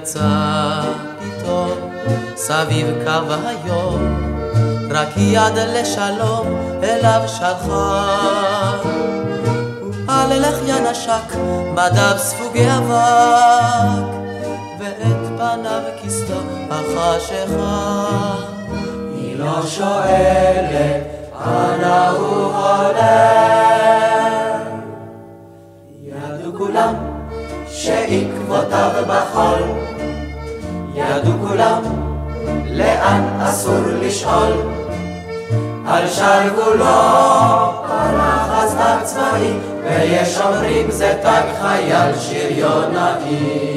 יצא פתאום סביב קו היום, רק יד לשלום אליו שלחה. על לחיה נשק מדיו ספוגי אבק, ואת פניו כיסתה החשיכה. היא לא שואלת אנה הוא הולך, ידעו כולם שעקבותיו בחול, ידעו כולם לאן אסור לשאול. על שרוולו פרח אז תג צבאי, ויש אומרים זה תג חייל שריונאי.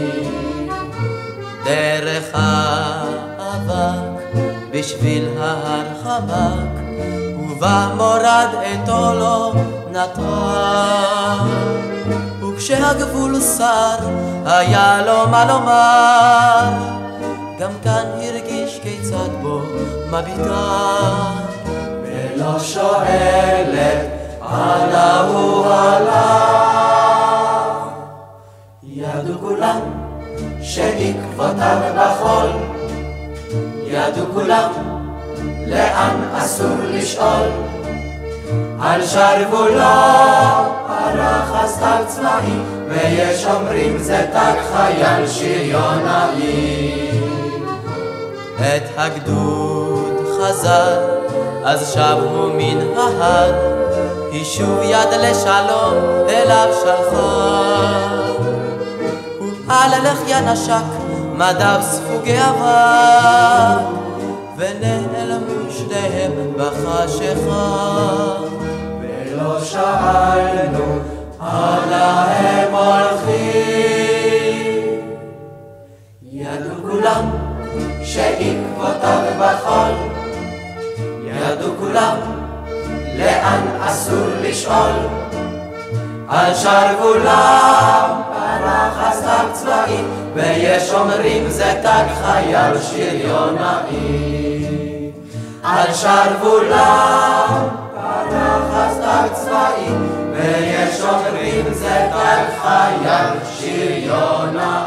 דרך האבק בשביל ההר חמק, ובמורד את עולו נטר. וכשהגבול שר היה לו מה לומר, גם כאן הרגיש כיצד בו מביטה. ולא שואלת אנה הוא הלך, ידעו כולם שעקבותיו בחול, ידעו כולם לאן אסור לשאול. על שרוולו פרח אז תג צבאי, ויש אומרים זה תג חייל שריונאי. את הגדוד חזר, אז שב הוא מן ההר, היא שוב יד לשלום אליו שלחה. ועל לחיה נשק מדיו ספוגי אבק, ונעלמו שניהם בחשיכה. ולא שאלנו אנה הם הולכים, ידעו כולם שעקבותיו בחול, ידעו כולם לאן אסור לשאול. על שרוולם פרח אז תג צבאי, ויש אומרים זה תג חייל שריונאי. על שרוולם פרח אז תג צבאי, ויש אומרים זה תג חייל שריונאי.